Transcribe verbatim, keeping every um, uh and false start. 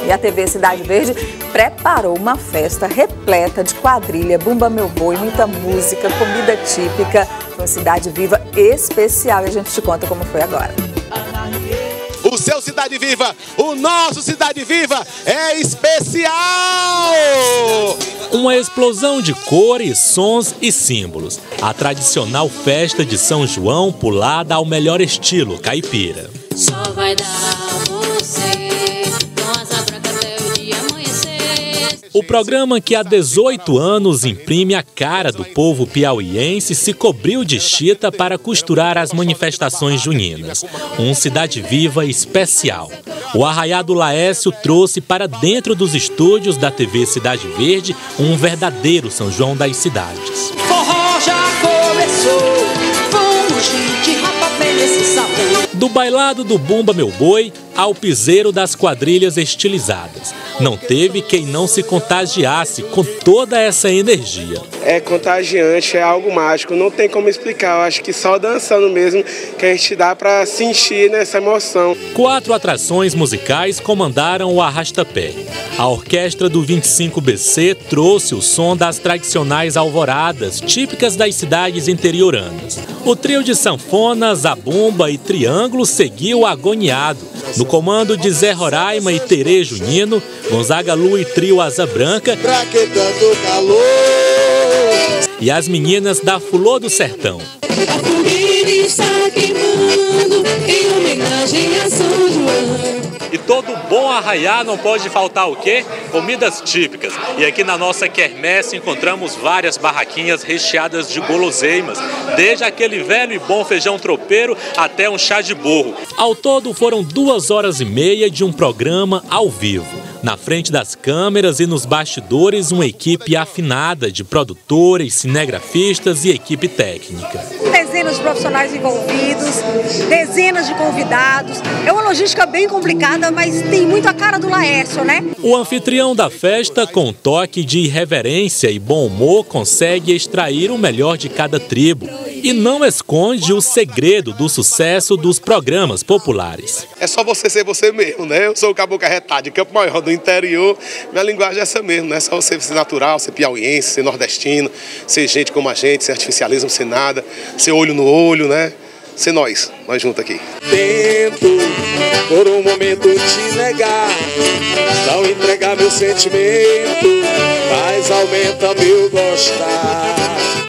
E a T V Cidade Verde preparou uma festa repleta de quadrilha, Bumba Meu Boi, muita música, comida típica. Foi uma Cidade Viva especial e a gente te conta como foi agora. O seu Cidade Viva, o nosso Cidade Viva é especial! Uma explosão de cores, sons e símbolos. A tradicional festa de São João pulada ao melhor estilo caipira. Só vai dar você, com asa branca até o dia amanhecer. O programa que há dezoito anos imprime a cara do povo piauiense se cobriu de chita para costurar as manifestações juninas. Um Cidade Viva especial. O Arraiá do Laércio trouxe para dentro dos estúdios da T V Cidade Verde um verdadeiro São João das cidades. Forró já começou, vamos gente, rapapé nesse salão. Do bailado do Bumba Meu Boi ao piseiro das quadrilhas estilizadas. Não teve quem não se contagiasse com toda essa energia. É contagiante, é algo mágico, não tem como explicar. Eu acho que só dançando mesmo que a gente dá para sentir nessa emoção. Quatro atrações musicais comandaram o arrastapé. A orquestra do vinte e cinco B C trouxe o som das tradicionais alvoradas, típicas das cidades interioranas. O trio de sanfonas, zabumba e triângulo seguiu agoniado. No comando de Zé Roraima e Terê Junino, Gonzaga Lu e trio Asa Branca Pra que tanto calor? e as meninas da Fulô do Sertão. A fogueira está queimando em homenagem a São João. E todo bom arraiá não pode faltar o quê? Comidas típicas. E aqui na nossa quermesse encontramos várias barraquinhas recheadas de guloseimas, desde aquele velho e bom feijão tropeiro até um chá de burro. Ao todo foram duas horas e meia de um programa ao vivo. Na frente das câmeras e nos bastidores, uma equipe afinada de produtores, cinegrafistas e equipe técnica. Dezenas de profissionais envolvidos, dezenas de convidados. É uma logística bem complicada, mas tem muito a cara do Laércio, né? O anfitrião da festa, com toque de irreverência e bom humor, consegue extrair o melhor de cada tribo e não esconde o segredo do sucesso dos programas populares. É só você ser você mesmo, né? Eu sou o Caboclo Arretado de Campo Maior, do interior. Minha linguagem é essa mesmo, né? É só você ser natural, ser piauiense, ser nordestino, ser gente como a gente, ser artificialismo, ser nada, ser olho no olho, né? Ser nós, nós juntos aqui. Tento por um momento te negar, não entregar meu sentimento, mas aumenta meu gostar.